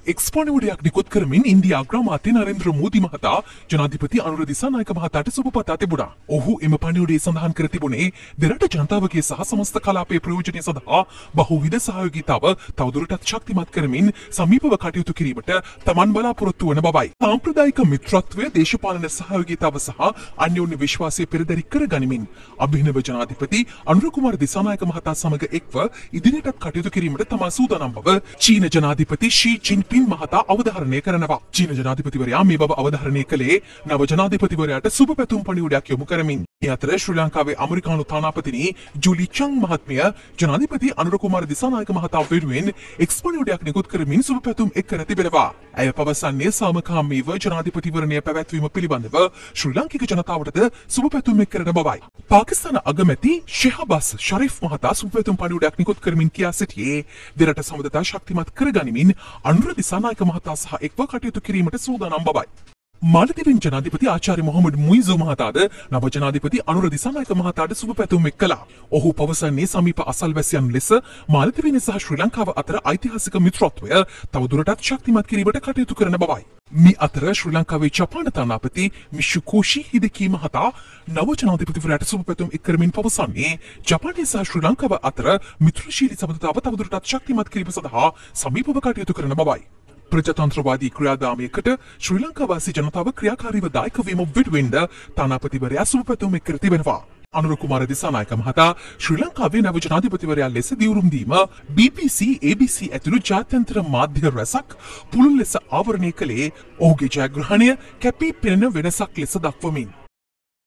එක්ස්පෝනිවුඩයක් නිකුත් කරමින් ඉන්දියා අග්‍රාමාත්‍ය නරේන්ද්‍ර මෝදි මහතා ජනාධිපති අනුර දිසානායක මහතාට සුබ පතා තිබුණා. ඔහු එම පණිවුඩයේ සඳහන් කර තිබුණේ දෙරට ජනතාවගේ සහ සමස්ත කලාපයේ ප්‍රයෝජනය සඳහා බහුවිධ සහයෝගීතාව තවදුරටත් ශක්තිමත් කරමින් සමීපව කටයුතු කිරීමට තමන් බලාපොරොත්තු වන බවයි. සාම්ප්‍රදායික මිත්‍රත්වය, දේශපාලන සහයෝගීතාව සහ අන්‍යෝන්‍ය විශ්වාසය පෙරදරි කර ගනිමින් අභිනව ජනාධිපති අනුර කුමාර දිසානායක මහතා සමග එක්ව ඉදිරියටත් කටයුතු කිරීමට තමා සූදානම් බව චීන ජනාධිපති ෂී ජින්පින් මහතා අවධාරණය කරනවා. චීන ජනාධිපතිවරයා මේ බව අවධාරණය කළේ නව ජනාධිපතිවරයාට සුබ පැතුම් පණිවුඩයක් යොමු කරමින්. මේ අතර ශ්‍රී ලංකාවේ ඇමරිකානු තානාපතිනි ජුලි චං මහත්මිය ජනාධිපති අනුර කුමාර දිසානායක මහතා වෙනුවෙන් එක්ස් පණිවුඩයක් නිකුත් කරමින් සුබ පැතුම් එක් කර තිබෙනවා. ඇය පවසන්නේ සාමකාමීව ජනාධිපතිවරණය පැවැත්වීම පිළිබඳව ශ්‍රී ලාංකික ජනතාවටද සුබ පැතුම් එක් කරන බවයි. පාකිස්තාන අගමැති ෂෙහබාස් ෂරීෆ් මහතා සුබ පැතුම් පණිවුඩයක් නිකුත් කරමින් කියා සිටියේ දෙරට සමගතා ශක්තිමත් කරගනිමින් අනුර දිසානායක මහතා සහ එක්ව කටයුතු කිරීමට සූදානම් බවයි. මාලදිවෙන් ජනාධිපති ආචාර්ය මොහමඩ් මුයිසු මහතාද නව ජනාධිපති අනුර දිසානායක මහතාට සුබ පැතුම් එක් කළා. ඔහු පවසන්නේ සමීප අසල්වැසියන් ලෙස මාලදිවෙන සහ ශ්‍රී ලංකාව අතර ඓතිහාසික මිත්‍රත්වය තවදුරටත් ශක්තිමත් කිරීමට කටයුතු කරන බවයි. මේ අතර ශ්‍රී ලංකාවේ ජපාන තානාපති මිෂුකෝෂි හිදකී මහතා නව ජනාධිපතිවරයාට සුබ පැතුම් එක් කරමින් පවසන්නේ ජපානය සහ ශ්‍රී ලංකාව අතර මිත්‍රශීලී සබඳතාව තවදුරටත් ශක්තිමත් කිරීම සඳහා සමීපව කටයුතු කරන බවයි. ප්‍රජාතන්ත්‍රවාදී ක්‍රියාදාමයකට ශ්‍රී ලංකාවාසී ජනතාව ක්‍රියාකාරීව දායක වීම වෙනුවෙන්ද තානාපතිවරයා සුබ පැතුම් එක් කර තිබෙනවා. අනුර කුමාර දිසානායක මහතා ශ්‍රී ලංකාවේ නව ජනාධිපතිවරයා ලෙස දියුරුම් දීම BBC, ABC ඇතුළු ජාත්‍යන්තර මාධ්‍ය රැසක් පුළුල් ලෙස ආවරණය කළේ ඔහුගේ ජයග්‍රහණය කැපී පෙනෙන වෙනසක් ලෙස දක්වමින්.